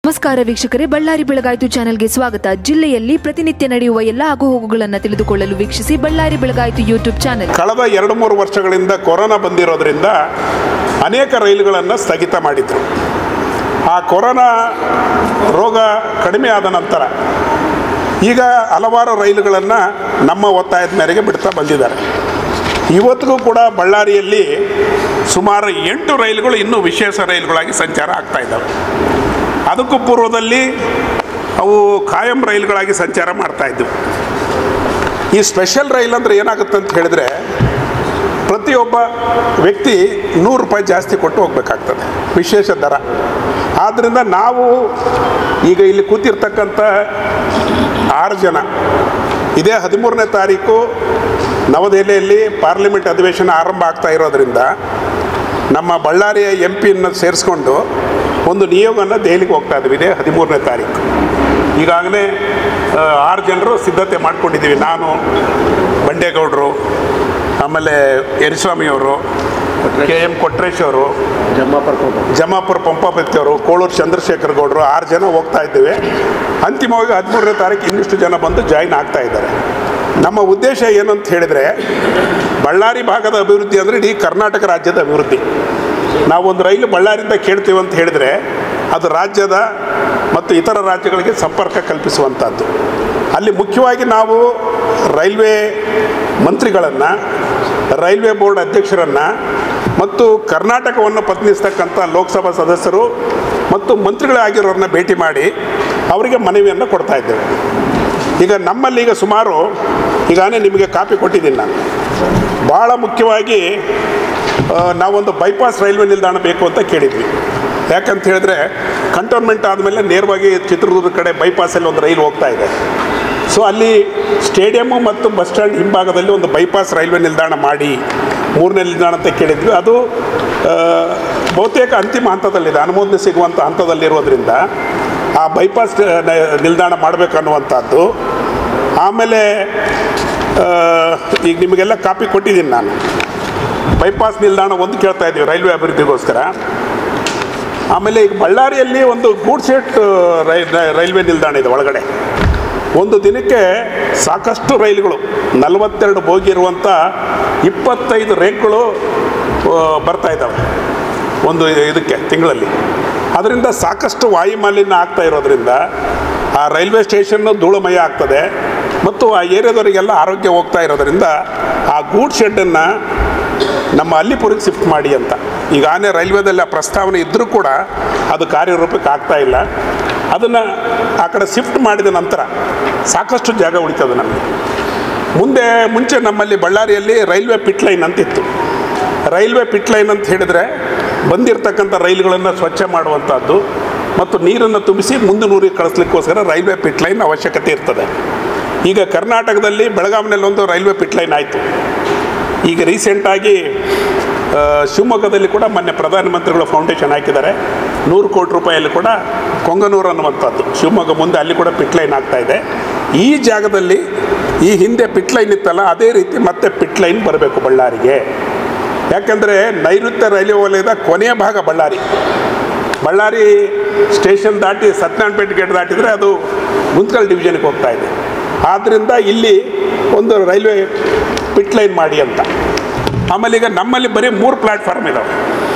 ನಮಸ್ಕಾರ ವೀಕ್ಷಕರೇ, ಬಳ್ಳಾರಿ ಬೆಳಗಾಯಿತು ಚಾನೆಲ್ಗೆ ಸ್ವಾಗತ. ಜಿಲ್ಲೆಯಲ್ಲಿ ಪ್ರತಿನಿತ್ಯ ನಡೆಯುವ ಎಲ್ಲ ಆಗುಹೋಗುಗಳನ್ನು ತಿಳಿದುಕೊಳ್ಳಲು ವೀಕ್ಷಿಸಿ ಬಳ್ಳಾರಿ ಬೆಳಗಾಯಿತು ಯೂಟ್ಯೂಬ್ ಚಾನೆಲ್. ಕಳೆದ 2-3 ವರ್ಷಗಳಿಂದ ಕೊರೋನಾ ಬಂದಿರೋದ್ರಿಂದ ಅನೇಕ ರೈಲುಗಳನ್ನು ಸ್ಥಗಿತ ಮಾಡಿದ್ರು. ಆ ಕೊರೋನಾ ರೋಗ ಕಡಿಮೆ ಆದ ನಂತರ ಈಗ ಹಲವಾರು ರೈಲುಗಳನ್ನು ನಮ್ಮ ಒತ್ತಾಯದ ಮೇರೆಗೆ ಬಿಡ್ತಾ ಬಂದಿದ್ದಾರೆ. ಇವತ್ತಿಗೂ ಕೂಡ ಬಳ್ಳಾರಿಯಲ್ಲಿ ಸುಮಾರು 8 ರೈಲುಗಳು ಇನ್ನೂ ವಿಶೇಷ ರೈಲುಗಳಾಗಿ ಸಂಚಾರ ಆಗ್ತಾ ಇದ್ದಾವೆ. ಅದಕ್ಕೂ ಪೂರ್ವದಲ್ಲಿ ಅವು ಖಾಯಂ ರೈಲುಗಳಾಗಿ ಸಂಚಾರ ಮಾಡ್ತಾಯಿದ್ದವು. ಈ ಸ್ಪೆಷಲ್ ರೈಲ್ ಅಂದರೆ ಏನಾಗುತ್ತೆ ಅಂತ ಹೇಳಿದ್ರೆ, ಪ್ರತಿಯೊಬ್ಬ ವ್ಯಕ್ತಿ 100 ರೂಪಾಯಿ ಜಾಸ್ತಿ ಕೊಟ್ಟು ಹೋಗಬೇಕಾಗ್ತದೆ, ವಿಶೇಷ ದರ. ಆದ್ದರಿಂದ ನಾವು ಈಗ ಇಲ್ಲಿ ಕೂತಿರ್ತಕ್ಕಂಥ 6 ಜನ ಇದೇ 13ನೇ ತಾರೀಕು ನವದೆಹಲಿಯಲ್ಲಿ ಪಾರ್ಲಿಮೆಂಟ್ ಅಧಿವೇಶನ ಆರಂಭ ಆಗ್ತಾ ಇರೋದ್ರಿಂದ ನಮ್ಮ ಬಳ್ಳಾರಿಯ MP ಸೇರಿಸ್ಕೊಂಡು ಒಂದು ನಿಯೋಗನ ದೆಹಲಿಗೆ ಹೋಗ್ತಾ ಇದ್ದೀವಿ. ಇದೇ 13ನೇ ತಾರೀಕು. ಈಗಾಗಲೇ 6 ಜನರು ಸಿದ್ಧತೆ ಮಾಡ್ಕೊಂಡಿದ್ದೀವಿ. ನಾನು, ಬಂಡೇಗೌಡರು, ಆಮೇಲೆ ಯರಿಸ್ವಾಮಿಯವರು, KM ಕೊಟ್ರೇಶ್ ಅವರು, ಜಮಾಪುರ ಪಂಪಾಪತಿಯವರು, ಕೋಳೂರು ಚಂದ್ರಶೇಖರ್ ಗೌಡರು 6 ಜನ ಹೋಗ್ತಾ ಇದ್ದೇವೆ. ಅಂತಿಮವಾಗಿ 13ನೇ ತಾರೀಕು ಇನ್ನಿಷ್ಟು ಜನ ಬಂದು ಜಾಯಿನ್ ಆಗ್ತಾ ಇದ್ದಾರೆ. ನಮ್ಮ ಉದ್ದೇಶ ಏನು ಅಂತ ಹೇಳಿದರೆ, ಬಳ್ಳಾರಿ ಭಾಗದ ಅಭಿವೃದ್ಧಿ ಅಂದರೆ ಇಡೀ ಕರ್ನಾಟಕ ರಾಜ್ಯದ ಅಭಿವೃದ್ಧಿ. ನಾವೊಂದು ರೈಲು ಬಳ್ಳಾರಿಯಿಂದ ಕೇಳ್ತೀವಿ ಅಂತ ಹೇಳಿದರೆ ಅದು ರಾಜ್ಯದ ಮತ್ತು ಇತರ ರಾಜ್ಯಗಳಿಗೆ ಸಂಪರ್ಕ ಕಲ್ಪಿಸುವಂಥದ್ದು. ಅಲ್ಲಿ ಮುಖ್ಯವಾಗಿ ನಾವು ರೈಲ್ವೆ ಮಂತ್ರಿಗಳನ್ನು, ರೈಲ್ವೆ ಬೋರ್ಡ್ ಅಧ್ಯಕ್ಷರನ್ನು ಮತ್ತು ಕರ್ನಾಟಕವನ್ನು ಪ್ರತಿನಿಧಿಸ್ತಕ್ಕಂಥ ಲೋಕಸಭಾ ಸದಸ್ಯರು ಮತ್ತು ಮಂತ್ರಿಗಳಾಗಿರೋರನ್ನ ಭೇಟಿ ಮಾಡಿ ಅವರಿಗೆ ಮನವಿಯನ್ನು ಕೊಡ್ತಾ ಇದ್ದೇವೆ. ಈಗ ನಮ್ಮಲ್ಲಿ ಈಗ ಸುಮಾರು, ಈಗಾಗಲೇ ನಿಮಗೆ ಕಾಪಿ ಕೊಟ್ಟಿದ್ದೀನಿ ನಾನು. ಭಾಳ ಮುಖ್ಯವಾಗಿ ನಾವೊಂದು ಬೈಪಾಸ್ ರೈಲ್ವೆ ನಿಲ್ದಾಣ ಬೇಕು ಅಂತ ಕೇಳಿದ್ವಿ. ಯಾಕಂತ ಹೇಳಿದ್ರೆ ಕಂಟೋನ್ಮೆಂಟ್ ಆದಮೇಲೆ ನೇರವಾಗಿ ಚಿತ್ರದುರ್ಗದ ಕಡೆ ಬೈಪಾಸಲ್ಲಿ ಒಂದು ರೈಲು ಹೋಗ್ತಾ ಇದೆ. ಸೊ ಅಲ್ಲಿ ಸ್ಟೇಡಿಯಮ್ಮು ಮತ್ತು ಬಸ್ ಸ್ಟ್ಯಾಂಡ್ ಹಿಂಭಾಗದಲ್ಲಿ ಒಂದು ಬೈಪಾಸ್ ರೈಲ್ವೆ ನಿಲ್ದಾಣ ಮಾಡಿ 3ನೇ ನಿಲ್ದಾಣ ಅಂತ ಕೇಳಿದ್ವಿ. ಅದು ಬಹುತೇಕ ಅಂತಿಮ ಹಂತದಲ್ಲಿದೆ, ಅನುಮೋದನೆ ಸಿಗುವಂಥ ಹಂತದಲ್ಲಿರೋದ್ರಿಂದ ಆ ಬೈಪಾಸ್ ನಿಲ್ದಾಣ ಮಾಡಬೇಕನ್ನುವಂಥದ್ದು. ಆಮೇಲೆ ಈಗ ನಿಮಗೆಲ್ಲ ಕಾಪಿ ಕೊಟ್ಟಿದ್ದೀನಿ ನಾನು. ಬೈಪಾಸ್ ನಿಲ್ದಾಣ ಒಂದು ಕೇಳ್ತಾ ಇದ್ದೀವಿ ರೈಲ್ವೆ ಅಭಿವೃದ್ಧಿಗೋಸ್ಕರ. ಆಮೇಲೆ ಈಗ ಬಳ್ಳಾರಿಯಲ್ಲಿ ಒಂದು ಗೂಡ್ಸ್ ಶೆಡ್ ರೈಲ್ವೆ ನಿಲ್ದಾಣ ಇದೆ ಒಳಗಡೆ. ಒಂದು ದಿನಕ್ಕೆ ಸಾಕಷ್ಟು ರೈಲುಗಳು, 42 ಬೋಗಿ ಇರುವಂಥ 25 ರೇಕ್ಗಳು ಬರ್ತಾ ಇದ್ದಾವೆ ಒಂದು ಇದಕ್ಕೆ ತಿಂಗಳಲ್ಲಿ. ಅದರಿಂದ ಸಾಕಷ್ಟು ವಾಯುಮಾಲಿನ್ಯ ಆಗ್ತಾ ಇರೋದ್ರಿಂದ ಆ ರೈಲ್ವೆ ಸ್ಟೇಷನ್ನು ಧೂಳುಮಯ ಆಗ್ತದೆ ಮತ್ತು ಆ ಏರಿಯಾದವರಿಗೆಲ್ಲ ಆರೋಗ್ಯ ಹೋಗ್ತಾ ಇರೋದ್ರಿಂದ ಆ ಗೂಡ್ ಶೆಡ್ಡನ್ನು ನಮ್ಮ ಅಲ್ಲಿಪುರಕ್ಕೆ ಶಿಫ್ಟ್ ಮಾಡಿ ಅಂತ ಈಗಾಗಲೇ ರೈಲ್ವೆದಲ್ಲಿ ಆ ಪ್ರಸ್ತಾವನೆ ಇದ್ದರೂ ಕೂಡ ಅದು ಕಾರ್ಯರೂಪಕ್ಕೆ ಆಗ್ತಾ ಇಲ್ಲ. ಅದನ್ನು ಆ ಕಡೆ ಶಿಫ್ಟ್ ಮಾಡಿದ ನಂತರ ಸಾಕಷ್ಟು ಜಾಗ ಉಳಿತದೆ ನಮಗೆ. ಮುಂಚೆ ನಮ್ಮಲ್ಲಿ ಬಳ್ಳಾರಿಯಲ್ಲಿ ರೈಲ್ವೆ ಪಿಟ್ ಲೈನ್ ಅಂತಿತ್ತು. ರೈಲ್ವೆ ಪಿಟ್ ಲೈನ್ ಅಂತ ಹೇಳಿದರೆ ಬಂದಿರತಕ್ಕಂಥ ರೈಲುಗಳನ್ನು ಸ್ವಚ್ಛ ಮಾಡುವಂಥದ್ದು ಮತ್ತು ನೀರನ್ನು ತುಂಬಿಸಿ ಮುಂದಿನೂರಿಗೆ ಕಳಿಸ್ಲಿಕ್ಕೋಸ್ಕರ ರೈಲ್ವೆ ಪಿಟ್ ಲೈನ್ ಅವಶ್ಯಕತೆ ಇರ್ತದೆ. ಈಗ ಕರ್ನಾಟಕದಲ್ಲಿ ಬೆಳಗಾವಿನಲ್ಲಿ ಒಂದು ರೈಲ್ವೆ ಪಿಟ್ ಲೈನ್ ಆಯಿತು. ಈಗ ರೀಸೆಂಟಾಗಿ ಶಿವಮೊಗ್ಗದಲ್ಲಿ ಕೂಡ ಮೊನ್ನೆ ಪ್ರಧಾನಮಂತ್ರಿಗಳು ಫೌಂಡೇಶನ್ ಹಾಕಿದ್ದಾರೆ. 100 ಕೋಟಿ ರೂಪಾಯಲ್ಲಿ ಕೂಡ ಕೊಂಗನೂರು ಅನ್ನುವಂಥದ್ದು ಶಿವಮೊಗ್ಗ ಮುಂದೆ ಅಲ್ಲಿ ಕೂಡ ಪಿಟ್ ಲೈನ್ ಆಗ್ತಾಯಿದೆ. ಈ ಜಾಗದಲ್ಲಿ ಈ ಹಿಂದೆ ಪಿಟ್ ಲೈನ್ ಇತ್ತಲ್ಲ, ಅದೇ ರೀತಿ ಮತ್ತೆ ಪಿಟ್ ಲೈನ್ ಬರಬೇಕು ಬಳ್ಳಾರಿಗೆ. ಯಾಕೆಂದರೆ ನೈಋತ್ಯ ರೈಲ್ವೆ ವಲಯದ ಕೊನೆಯ ಭಾಗ ಬಳ್ಳಾರಿ ಸ್ಟೇಷನ್ ದಾಟಿ ಸತ್ಯನಾರಾಯಣಪೇಟೆ ಗೇಟ್ ದಾಟಿದರೆ ಅದು ಗುಂತ್ಕಲ್ ಡಿವಿಷನ್ಗೆ ಹೋಗ್ತಾ ಇದೆ. ಆದ್ದರಿಂದ ಇಲ್ಲಿ ಒಂದು ರೈಲ್ವೆ ಪಿಟ್ ಲೈನ್ ಮಾಡಿ ಅಂತ. ಆಮೇಲೆ ಈಗ ನಮ್ಮಲ್ಲಿ ಬರೀ 3 ಪ್ಲ್ಯಾಟ್ಫಾರ್ಮ್ ಇದ್ದಾವೆ.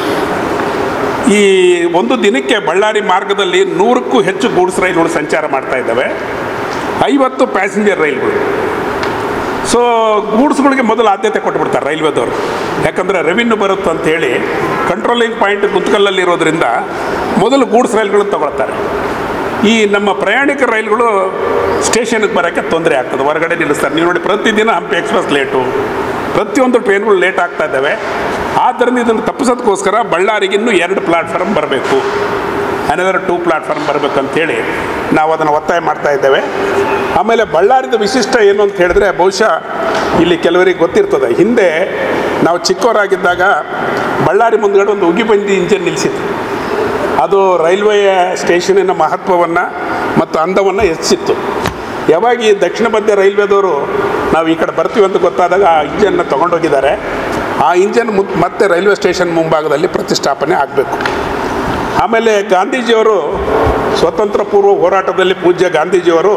ಈ ಒಂದು ದಿನಕ್ಕೆ ಬಳ್ಳಾರಿ ಮಾರ್ಗದಲ್ಲಿ 100ಕ್ಕೂ ಹೆಚ್ಚು ಗೂಡ್ಸ್ ರೈಲುಗಳು ಸಂಚಾರ ಮಾಡ್ತಾ ಇದ್ದಾವೆ, 50 ಪ್ಯಾಸೆಂಜರ್ ರೈಲುಗಳು. ಸೊ ಗೂಡ್ಸ್ಗಳಿಗೆ ಮೊದಲು ಆದ್ಯತೆ ಕೊಟ್ಬಿಡ್ತಾರೆ ರೈಲ್ವೆದವರು. ಯಾಕಂದರೆ ರೆವಿನ್ಯೂ ಬರುತ್ತೆ ಅಂಥೇಳಿ ಕಂಟ್ರೋಲಿಂಗ್ ಪಾಯಿಂಟ್ ಗುಂತ್ಕಲ್ಲಲ್ಲಿರೋದ್ರಿಂದ ಮೊದಲು ಗೂಡ್ಸ್ ರೈಲುಗಳನ್ನು ತಗೊಳ್ತಾರೆ. ಈ ನಮ್ಮ ಪ್ರಯಾಣಿಕ ರೈಲುಗಳು ಸ್ಟೇಷನ್ಗೆ ಬರೋಕ್ಕೆ ತೊಂದರೆ ಆಗ್ತದೆ, ಹೊರಗಡೆ ನಿಲ್ಲಿಸ್ತಾರೆ. ನೀವು ನೋಡಿ, ಪ್ರತಿದಿನ ಹಂಪಿ ಎಕ್ಸ್ಪ್ರೆಸ್ ಲೇಟು, ಪ್ರತಿಯೊಂದು ಟ್ರೈನ್ಗಳು ಲೇಟ್ ಆಗ್ತಾ ಇದ್ದಾವೆ. ಆದ್ದರಿಂದ ಇದನ್ನು ತಪ್ಪಿಸೋದಕ್ಕೋಸ್ಕರ ಬಳ್ಳಾರಿಗೆ ಇನ್ನೂ 2 ಪ್ಲ್ಯಾಟ್ಫಾರ್ಮ್ ಬರಬೇಕು, ಅನದರ್ 2 ಪ್ಲ್ಯಾಟ್ಫಾರ್ಮ್ ಬರಬೇಕಂತೇಳಿ ನಾವು ಅದನ್ನು ಒತ್ತಾಯ ಮಾಡ್ತಾ ಇದ್ದೇವೆ. ಆಮೇಲೆ ಬಳ್ಳಾರಿದ ವಿಶಿಷ್ಟ ಏನು ಅಂತ ಹೇಳಿದ್ರೆ, ಬಹುಶಃ ಇಲ್ಲಿ ಕೆಲವರಿಗೆ ಗೊತ್ತಿರ್ತದೆ, ಹಿಂದೆ ನಾವು ಚಿಕ್ಕವರಾಗಿದ್ದಾಗ ಬಳ್ಳಾರಿ ಮುಂದ್ಗಡೆ ಒಂದು ಉಗಿಬಂದಿ ಇಂಜಿನ್ ನಿಲ್ಲಿಸಿತ್ತು. ಅದು ರೈಲ್ವೆಯ ಸ್ಟೇಷನಿನ ಮಹತ್ವವನ್ನು ಮತ್ತು ಅಂದವನ್ನು ಹೆಚ್ಚಿತ್ತು. ಯಾವಾಗ ಈ ದಕ್ಷಿಣ ಮಧ್ಯ ರೈಲ್ವೆದವರು ನಾವು ಈ ಕಡೆ ಬರ್ತೀವಿ ಅಂತ ಗೊತ್ತಾದಾಗ ಆ ಇಂಜನ್ನ ತೊಗೊಂಡೋಗಿದ್ದಾರೆ. ಆ ಇಂಜನ್ ಮತ್ತೆ ರೈಲ್ವೆ ಸ್ಟೇಷನ್ ಮುಂಭಾಗದಲ್ಲಿ ಪ್ರತಿಷ್ಠಾಪನೆ ಆಗಬೇಕು. ಆಮೇಲೆ ಗಾಂಧೀಜಿಯವರು ಸ್ವತಂತ್ರ ಪೂರ್ವ ಹೋರಾಟದಲ್ಲಿ ಪೂಜ್ಯ ಗಾಂಧೀಜಿಯವರು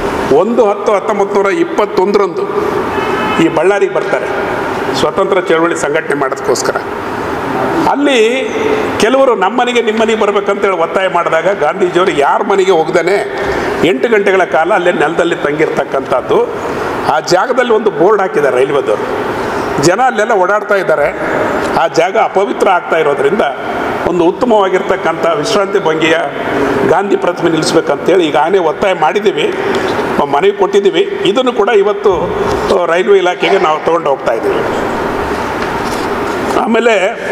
1/10/1921 ಈ ಬಳ್ಳಾರಿಗೆ ಬರ್ತಾರೆ ಸ್ವತಂತ್ರ ಚಳವಳಿ ಸಂಘಟನೆ ಮಾಡೋದಕ್ಕೋಸ್ಕರ. ಅಲ್ಲಿ ಕೆಲವರು ನಮ್ಮ ಮನೆಗೆ ನಿಮ್ಮ ಮನೆಗೆ ಬರಬೇಕಂತೇಳಿ ಒತ್ತಾಯ ಮಾಡಿದಾಗ ಗಾಂಧೀಜಿಯವರು ಯಾರ ಮನೆಗೆ ಹೋಗ್ದೇ 8 ಗಂಟೆಗಳ ಕಾಲ ಅಲ್ಲೇ ನೆಲದಲ್ಲಿ ತಂಗಿರ್ತಕ್ಕಂಥದ್ದು. ಆ ಜಾಗದಲ್ಲಿ ಒಂದು ಬೋರ್ಡ್ ಹಾಕಿದ್ದಾರೆ ರೈಲ್ವೆದವರು. ಜನ ಅಲ್ಲೆಲ್ಲ ಓಡಾಡ್ತಾ ಇದ್ದಾರೆ. ಆ ಜಾಗ ಅಪವಿತ್ರ ಆಗ್ತಾ ಇರೋದ್ರಿಂದ ಒಂದು ಉತ್ತಮವಾಗಿರ್ತಕ್ಕಂಥ ವಿಶ್ರಾಂತಿ ಭಂಗಿಯ ಗಾಂಧಿ ಪ್ರತಿಮೆ ನಿಲ್ಲಿಸ್ಬೇಕಂತೇಳಿ ಈಗಾಗಲೇ ಒತ್ತಾಯ ಮಾಡಿದ್ದೀವಿ, ಮನವಿ ಕೊಟ್ಟಿದ್ದೀವಿ. ಇದನ್ನು ಕೂಡ ಇವತ್ತು ರೈಲ್ವೆ ಇಲಾಖೆಗೆ ನಾವು ತೊಗೊಂಡು ಹೋಗ್ತಾ ಇದ್ದೀವಿ. ಆಮೇಲೆ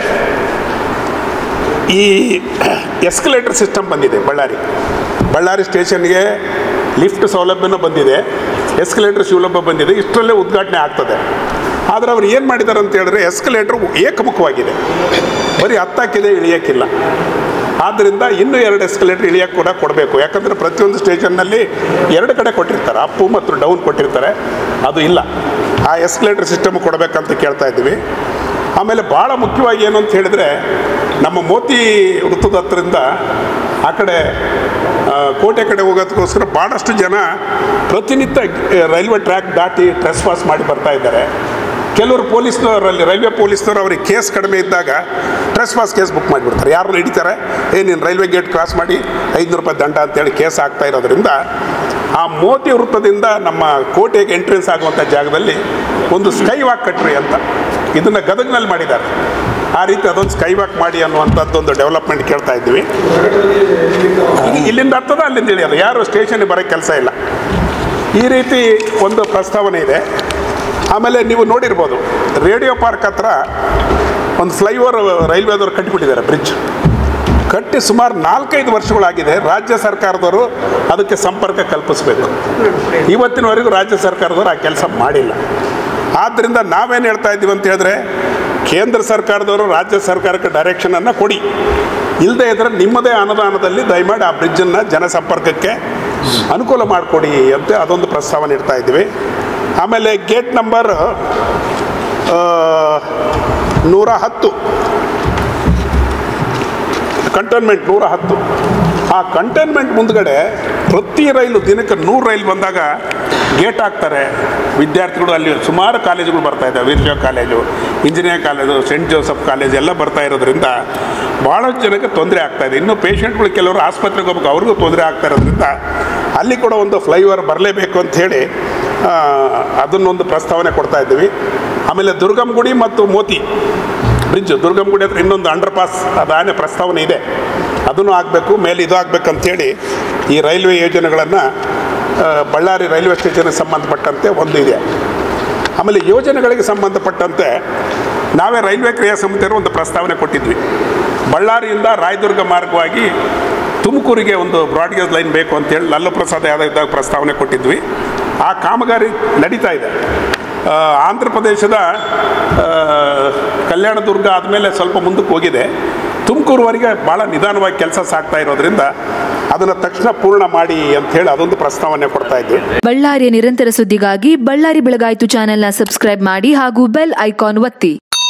ಈ ಎಸ್ಕಲೇಟರ್ ಸಿಸ್ಟಮ್ ಬಂದಿದೆ ಬಳ್ಳಾರಿ ಸ್ಟೇಷನ್ಗೆ. ಲಿಫ್ಟ್ ಸೌಲಭ್ಯನೂ ಬಂದಿದೆ, ಎಸ್ಕಲೇಟರ್ ಸೌಲಭ್ಯ ಬಂದಿದೆ. ಇಷ್ಟರಲ್ಲೇ ಉದ್ಘಾಟನೆ ಆಗ್ತದೆ. ಆದರೆ ಅವ್ರು ಏನು ಮಾಡಿದ್ದಾರೆ ಅಂತ ಹೇಳಿದ್ರೆ ಎಸ್ಕಲೇಟರ್ ಏಕಮುಖವಾಗಿದೆ, ಬರೀ ಹತ್ತಕ್ಕಿದೆ, ಇಳಿಯೋಕ್ಕಿಲ್ಲ. ಆದ್ದರಿಂದ ಇನ್ನೂ 2 ಎಸ್ಕಲೇಟರ್ ಇಳಿಯೋಕ್ಕೆ ಕೂಡ ಕೊಡಬೇಕು. ಯಾಕಂದರೆ ಪ್ರತಿಯೊಂದು ಸ್ಟೇಷನ್ನಲ್ಲಿ 2 ಕಡೆ ಕೊಟ್ಟಿರ್ತಾರೆ, ಅಪ್ಪು ಮತ್ತು ಡೌನ್ ಕೊಟ್ಟಿರ್ತಾರೆ, ಅದು ಇಲ್ಲ. ಆ ಎಸ್ಕಲೇಟರ್ ಸಿಸ್ಟಮ್ ಕೊಡಬೇಕಂತ ಕೇಳ್ತಾ ಇದ್ದೀವಿ. ಆಮೇಲೆ ಭಾಳ ಮುಖ್ಯವಾಗಿ ಏನು ಅಂತ ಹೇಳಿದರೆ ನಮ್ಮ ಮೋತಿ ವೃತ್ತದ ಹತ್ರದಿಂದ ಆ ಕಡೆ ಕೋಟೆ ಕಡೆ ಹೋಗೋದಕ್ಕೋಸ್ಕರ ಭಾಳಷ್ಟು ಜನ ಪ್ರತಿನಿತ್ಯ ರೈಲ್ವೆ ಟ್ರ್ಯಾಕ್ ದಾಟಿ ಟ್ರೆಸ್ ಪಾಸ್ ಮಾಡಿ ಬರ್ತಾ ಇದ್ದಾರೆ. ಕೆಲವರು ಪೊಲೀಸ್ನವರಲ್ಲಿ ರೈಲ್ವೆ ಪೊಲೀಸ್ನವರು ಅವ್ರಿಗೆ ಕೇಸ್ ಕಡಿಮೆ ಇದ್ದಾಗ ಟ್ರೆಸ್ ಪಾಸ್ ಕೇಸ್ ಬುಕ್ ಮಾಡಿಬಿಡ್ತಾರೆ. ಯಾರನ್ನು ಹಿಡಿತಾರೆ, ನೀನು ರೈಲ್ವೆ ಗೇಟ್ ಕ್ರಾಸ್ ಮಾಡಿ 500 ರೂಪಾಯಿ ದಂಡ ಅಂತೇಳಿ ಕೇಸ್ ಆಗ್ತಾ ಇರೋದ್ರಿಂದ ಆ ಮೋತಿ ವೃತ್ತದಿಂದ ನಮ್ಮ ಕೋಟೆಗೆ ಎಂಟ್ರೆನ್ಸ್ ಆಗುವಂಥ ಜಾಗದಲ್ಲಿ ಒಂದು ಸ್ಕೈ ವಾಕ್ ಕಟ್ರಿ ಅಂತ ಇದನ್ನು ಗದಗ್ನಲ್ಲಿ ಮಾಡಿದ್ದಾರೆ. ಆ ರೀತಿ ಅದೊಂದು ಸ್ಕೈ ವಾಕ್ ಮಾಡಿ ಅನ್ನುವಂಥದ್ದೊಂದು ಡೆವಲಪ್ಮೆಂಟ್ ಕೇಳ್ತಾ ಇದ್ದೀವಿ. ಇಲ್ಲಿಂದ ಹತ್ತದ ಅಲ್ಲಿಂದ ಇಳಿಯೋದು, ಯಾರು ಸ್ಟೇಷನ್ಗೆ ಬರೋಕ್ಕೆ ಕೆಲಸ ಇಲ್ಲ. ಈ ರೀತಿ ಒಂದು ಪ್ರಸ್ತಾವನೆ ಇದೆ. ಆಮೇಲೆ ನೀವು ನೋಡಿರ್ಬೋದು ರೇಡಿಯೋ ಪಾರ್ಕ್ ಹತ್ರ ಒಂದು ಫ್ಲೈಓವರ್ ರೈಲ್ವೆದವರು ಕಟ್ಟಿಬಿಟ್ಟಿದ್ದಾರೆ, ಬ್ರಿಡ್ಜ್ ಕಟ್ಟಿ ಸುಮಾರು 4-5 ವರ್ಷಗಳಾಗಿದೆ. ರಾಜ್ಯ ಸರ್ಕಾರದವರು ಅದಕ್ಕೆ ಸಂಪರ್ಕ ಕಲ್ಪಿಸಬೇಕು. ಇವತ್ತಿನವರೆಗೂ ರಾಜ್ಯ ಸರ್ಕಾರದವರು ಆ ಕೆಲಸ ಮಾಡಿಲ್ಲ. ಆದ್ದರಿಂದ ನಾವೇನು ಹೇಳ್ತಾ ಇದ್ದೀವಿ ಅಂತ ಹೇಳಿದ್ರೆ ಕೇಂದ್ರ ಸರ್ಕಾರದವರು ರಾಜ್ಯ ಸರ್ಕಾರಕ್ಕೆ ಡೈರೆಕ್ಷನನ್ನು ಕೊಡಿ, ಇಲ್ಲದೇ ಇದ್ದರೆ ನಿಮ್ಮದೇ ಅನುದಾನದಲ್ಲಿ ದಯಮಾಡಿ ಆ ಬ್ರಿಡ್ಜನ್ನು ಜನಸಂಪರ್ಕಕ್ಕೆ ಅನುಕೂಲ ಮಾಡಿಕೊಡಿ ಅಂತ ಅದೊಂದು ಪ್ರಸ್ತಾವನೆ ಇಡ್ತಾ ಇದ್ದೀವಿ. ಆಮೇಲೆ ಗೇಟ್ ನಂಬರ್ 110 ಕಂಟೋನ್ಮೆಂಟ್ 110, ಆ ಕಂಟೋನ್ಮೆಂಟ್ ಮುಂದ್ಗಡೆ ಪ್ರತಿ ರೈಲು ದಿನಕ್ಕೆ 100 ರೈಲು ಬಂದಾಗ ಗೇಟ್ ಹಾಕ್ತಾರೆ. ವಿದ್ಯಾರ್ಥಿಗಳು ಅಲ್ಲಿ ಸುಮಾರು ಕಾಲೇಜುಗಳು ಬರ್ತಾ ಇದ್ದಾವೆ, Veerashaiva college, engineering college, Saint Joseph college ಎಲ್ಲ ಬರ್ತಾ ಇರೋದ್ರಿಂದ ಭಾಳಷ್ಟು ಜನಕ್ಕೆ ತೊಂದರೆ ಆಗ್ತಾಯಿದೆ. ಇನ್ನು ಪೇಷಂಟ್ಗಳು ಕೆಲವರು ಆಸ್ಪತ್ರೆಗೆ ಹೋಗ್ಬೇಕು, ಅವ್ರಿಗೂ ತೊಂದರೆ ಆಗ್ತಾ ಇರೋದ್ರಿಂದ ಅಲ್ಲಿ ಕೂಡ ಒಂದು ಫ್ಲೈಓವರ್ ಬರಲೇಬೇಕು ಅಂಥೇಳಿ ಅದನ್ನೊಂದು ಪ್ರಸ್ತಾವನೆ ಕೊಡ್ತಾ ಇದ್ದೀವಿ. ಆಮೇಲೆ ದುರ್ಗಂಗುಡಿ ಮತ್ತು ಮೋತಿ ಬ್ರಿಡ್ಜ್, ದುರ್ಗಂಗುಡಿ ಹತ್ರ ಇನ್ನೊಂದು ಅಂಡರ್ ಪಾಸ್ ಅದಾನೆ ಪ್ರಸ್ತಾವನೆ ಇದೆ, ಅದನ್ನು ಆಗಬೇಕು. ಮೇಲೆ ಇದು ಆಗಬೇಕಂತೇಳಿ ಈ ರೈಲ್ವೆ ಯೋಜನೆಗಳನ್ನು ಬಳ್ಳಾರಿ ರೈಲ್ವೆ ಸ್ಟೇಷನ್ಗೆ ಸಂಬಂಧಪಟ್ಟಂತೆ ಒಂದು ಇದೆ. ಆಮೇಲೆ ಯೋಜನೆಗಳಿಗೆ ಸಂಬಂಧಪಟ್ಟಂತೆ ನಾವೇ ರೈಲ್ವೆ ಕ್ರಿಯಾ ಸಮಿತಿಯವರು ಒಂದು ಪ್ರಸ್ತಾವನೆ ಕೊಟ್ಟಿದ್ವಿ. ಬಳ್ಳಾರಿಯಿಂದ ರಾಯದುರ್ಗ ಮಾರ್ಗವಾಗಿ ತುಮಕೂರಿಗೆ ಒಂದು ಬ್ರಾಡ್ಗೇಜ್ ಲೈನ್ ಬೇಕು ಅಂತೇಳಿ ಲಲ್ಲು ಪ್ರಸಾದ್ ಯಾದವ್ ಇದ್ದಾಗ ಪ್ರಸ್ತಾವನೆ ಕೊಟ್ಟಿದ್ವಿ. ಆ ಕಾಮಗಾರಿ ನಡೀತಾ ಇದೆ. ಆಂಧ್ರ ಪ್ರದೇಶದ ಕಲ್ಯಾಣದುರ್ಗ ಆದಮೇಲೆ ಸ್ವಲ್ಪ ಮುಂದಕ್ಕೆ ಹೋಗಿದೆ. ತುಮಕೂರುವರೆಗೆ ಭಾಳ ನಿಧಾನವಾಗಿ ಕೆಲಸ ಸಾಗ್ತಾ ಇರೋದ್ರಿಂದ ಅದನ್ನು ತಕ್ಷಣ ಪೂರ್ಣ ಮಾಡಿ ಅಂತ ಹೇಳಿ ಅದೊಂದು ಪ್ರಸ್ತಾವನೆ ಕೊಡ್ತಾ ಇದ್ವಿ. ಬಳ್ಳಾರಿಯ ನಿರಂತರ ಸುದ್ದಿಗಾಗಿ ಬಳ್ಳಾರಿ ಬೆಳಗಾಯಿತು ಚಾನೆಲ್ನ ಸಬ್ಸ್ಕ್ರೈಬ್ ಮಾಡಿ ಹಾಗೂ ಬೆಲ್ ಐಕಾನ್ ಒತ್ತಿ.